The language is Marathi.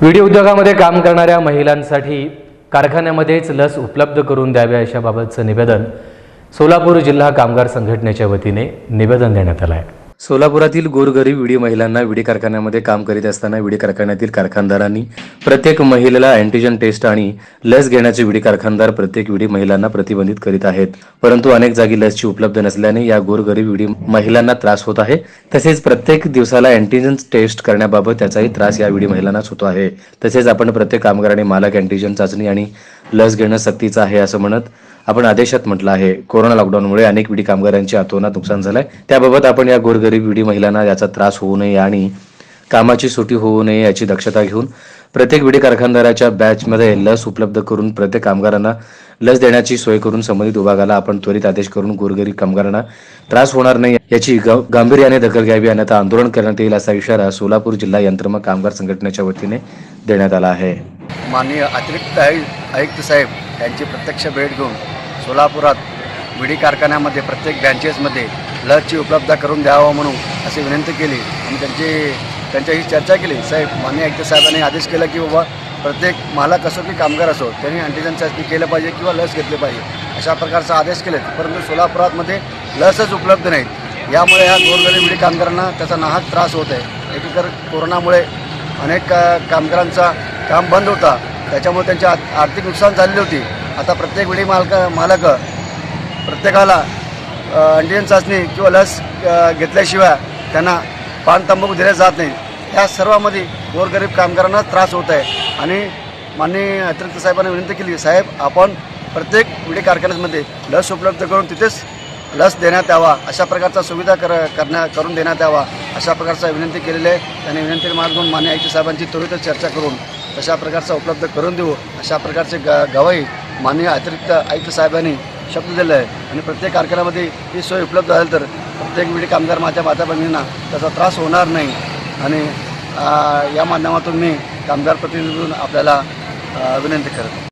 विडी उद्योगामध्ये काम करणाऱ्या महिलांसाठी कारखान्यामध्येच लस उपलब्ध करून द्यावी अशाबाबतचं निवेदन सोलापूर जिल्हा कामगार संघटनेच्या वतीने निवेदन देण्यात आलं आहे। सोलापुरातील गोरगरीब विडी महिलांना विडी कारखान्यामध्ये काम करीत असताना विडी कारखान्यातील कारखानदारांनी प्रत्येक महिलेला अँटीजन टेस्ट आणि लस घेण्याचे विडी कारखानदार प्रत्येक विडी महिलांना प्रतिबंधित करीत आहेत। परंतु अनेक जागी लसची उपलब्ध नसल्याने या गोरगरीब विडी महिलांना त्रास होत आहे। तसेच प्रत्येक दिवसाला अँटीजन टेस्ट करण्याबाबत त्याचाही त्रास या विडी महिलांनाच होतो आहे। तसेच आपण प्रत्येक कामगाराने मालक अँटीजन चाचणी आणि लस घेणं सक्तीचं आहे असं म्हणत आपण आदेशात म्हटलं आहे। कोरोना लॉकडाऊनमुळे अनेक विडी कामगारांचे अतोनात नुकसान झालंय। त्याबाबत आपण या गोरगरीब विडी महिलांना याचा त्रास होऊ नये आणि कामाची सुटी होऊ नये याची दक्षता घेऊन प्रत्येक विडी कारखानदाराच्या बॅचमध्ये लस उपलब्ध करून प्रत्येक कामगारांना लस देण्याची सोय करून संबंधित विभागाला आपण त्वरित आदेश करून गोरगरीब कामगारांना त्रास होणार नाही याची गांभीर्याने दखल घ्यावी अन्यथा आंदोलन करण्यात येईल असा इशारा सोलापूर जिल्हा यंत्रमग कामगार संघटनेच्या वतीने देण्यात आला आहे। माननीय अतिरिक्त आयुक्त साहेब यांची प्रत्यक्ष भेट घेऊन सोलापुरात विडी कारखान्यामध्ये प्रत्येक ब्रँचेसमध्ये लसची उपलब्धता करून द्यावं म्हणून अशी विनंती केली आणि त्यांच्याशी चर्चा केली। साहेब माननीय आयुक्त साहेबांनी आदेश केला की बाबा प्रत्येक मालक असो की कामगार असो त्यांनी अँटीजन चाचणी केलं पाहिजे किंवा लस घेतली पाहिजे अशा प्रकारचा आदेश केले। परंतु सोलापुरातमध्ये लसच उपलब्ध नाहीत। यामुळे ह्या गोरगरीब विडी कामगारांना त्याचा नाहक त्रास होत आहे। एकीकडे कोरोनामुळे अनेक कामगारांचा काम बंद होता, त्याच्यामुळे त्यांची आर्थिक नुकसान झालेली होती। आता प्रत्येक विडी मालक प्रत्येकाला अँटीजन चाचणी किंवा लस घेतल्याशिवाय त्यांना पान तंबाखू दिले जात नाही। या सर्वांमध्ये गोरगरीब कामगारांना त्रास होत आहे आणि माननीय अतिरिक्त साहेबांनी विनंती केली, साहेब आपण प्रत्येक विडी कारखान्यामध्ये लस उपलब्ध करून तिथेच लस देण्यात यावा, अशा प्रकारचा सुविधा करून देण्यात यावा अशा प्रकारचा विनंती केलेली आहे। त्यांनी विनंती मागून माननीय आयुक्त साहेबांची त्वरित चर्चा करून तशा प्रकारचा उपलब्ध करून देऊ अशा प्रकारचे गवाही माननीय अतिरिक्त आयुक्त साहेबांनी शब्द दिला आहे। आणि प्रत्येक कारखान्यामध्ये ही सोय उपलब्ध झाली तर प्रत्येक विडी कामगार माझ्या माता बहिणींना त्याचा त्रास होणार नाही। आणि या माध्यमातून मी कामगार प्रतिनिधी म्हणून आपल्याला विनंती करतो।